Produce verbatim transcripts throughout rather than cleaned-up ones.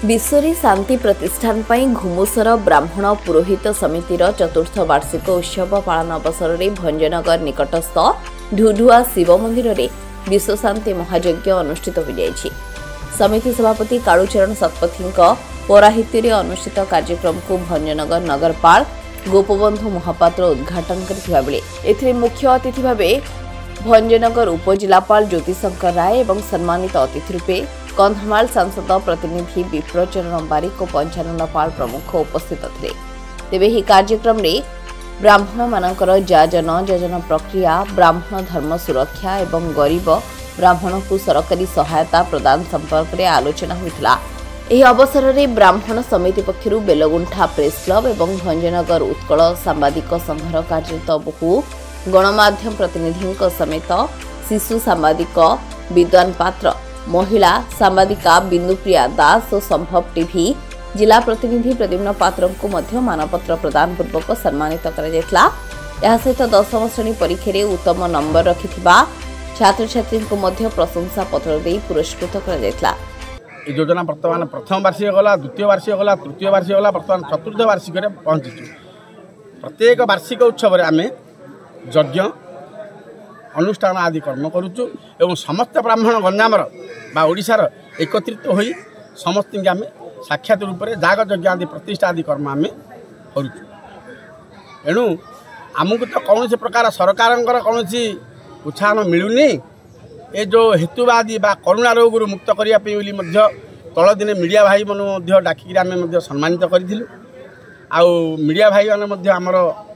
विश्व शांति प्रतिष्ठान पर घुमुसर ब्राह्मण पुरोहित समितिर चतुर्थ वार्षिक उत्सव पालन अवसर में भंजनगर निकटस्थ ढुढुआ शिव मंदिर में विश्व शांति महायज्ञ अनुष्ठित हो जायछि। समिति सभापति कालूचरण शतपथी पौराहित्य में अनुष्ठित कार्यक्रम को भंजनगर नगरपाल गोपबंधु महापात्र उद्घाटन करथिबा बेले एथिरे मुख्य अतिथि भावे भंजनगर उपजिलापाल ज्योतिशंकर राय और सम्मानित अतिथि रूपे कंधमाल सांसद प्रतिनिधि विप्रचरण बारिक और पंचानन पाल प्रमुख उपस्थित थे। तेबे ही कार्यक्रम में ब्राह्मण मानकर जाजन योजना प्रक्रिया, ब्राह्मण धर्म सुरक्षा और गरीब ब्राह्मण को सरकारी सहायता प्रदान संपर्क में आलोचना होता। यह अवसर में ब्राह्मण समिति पक्षर बेलगुंठा प्रेस क्लब और भंजनगर उत्कल सांबादिक संघर कार्यरत बहु गणमाध्यम प्रतिनिधि समेत शिशु सांबादिक विद्वान पात्र, महिला सांबादिका बिंदुप्रिया दास और संभव टीवी जिला प्रतिनिधि प्रद्युम्न पात्र को मध्य मानपत्र प्रदान पूर्वक सम्मानित करा सहित दशम श्रेणी परीक्षा रे उत्तम नंबर रखिथिबा छात्र छात्री को मध्य प्रशंसा पत्र दे पुरस्कृत करा। योजना वर्तमान प्रथम वार्षिक गला, द्वितीय वार्षिक गला, तृतीय वार्षिक गला, वर्तमान चतुर्थ वार्षिक रे पहुंचीचु। प्रत्येक वार्षिक उत्सव रे आमे यज्ञ अनुष्ठान आदि कर्म करुचु एवं समस्त ब्राह्मण गंजामर बा ओडिशार एकत्रित होई समस्त आम साक्षात रूप में जाग यज्ञ आदि प्रतिष्ठा आदि कर्म आम करुचु। एणु आमको तो कौन प्रकार सरकार कौन उत्साहन मिलूनी। ए जो हेतुवादी बा करुणा रोग मुक्त करने तल दिन मीडिया भाई मन डाकिक आम सम्मानित करूँ। आउ मीडिया भाई मैंने आमर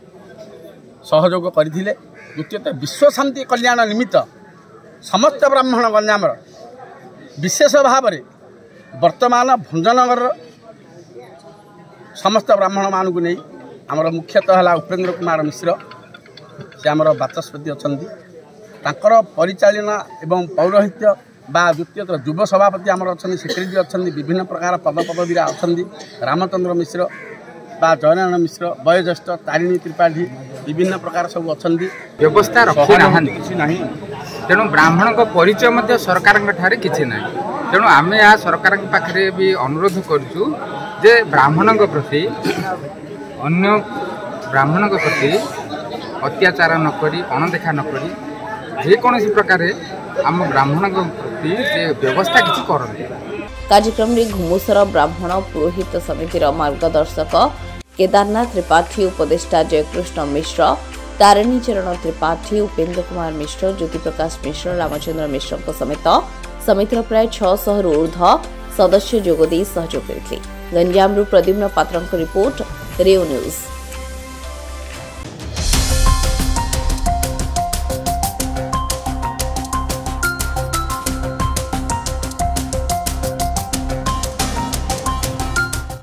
सहयोग करते। द्वितीयतः विश्व शांति कल्याण निमित्त समस्त ब्राह्मण गंजामर विशेष भाव में वर्तमान भंजनगर समस्त ब्राह्मण मानू नहीं आमर मुख्यतः है उपेन्द्र कुमार मिश्र, से आमर बाचस्पति अच्छा परिचालना एवं पौरोहित्य बा द्वितीयतः युव सभापति आमर अच्छा सेक्रेटरी अच्छा विभिन्न प्रकार पद पदवी अच्छा रामचंद्र मिश्र बा जयनारायण मिश्र, वयोज्येष्ठ तारिणी त्रिपाठी विभिन्न प्रकार सब अच्छा व्यवस्था रखी ना। तेणु ब्राह्मण को परिचय मध्य सरकार किसी ना। तेणु आम यहाँ सरकार पाखे भी अनुरोध करुचु जे ब्राह्मण प्रति अन्य ब्राह्मण प्रति अत्याचार नक अणदेखा नक जेकोसी प्रकार आम ब्राह्मण प्रति व्यवस्था किसी करते। कार्यक्रम में घुमुसर ब्राह्मण पुरोहित समितिर मार्गदर्शक केदारनाथ त्रिपाठी, उपदेष्टा जयकृष्ण मिश्र, तारिणी चरण त्रिपाठी, उपेन्द्र कुमार मिश्र, ज्योति प्रकाश मिश्र, रामचंद्र मिश्र समेत समितिर प्राय छह सौ रु ऊर्ध्व सदस्य जोगदे सहयोग करथिले। गंजाम प्रद्युम्न पात्र रिपोर्ट, रेओ न्यूज।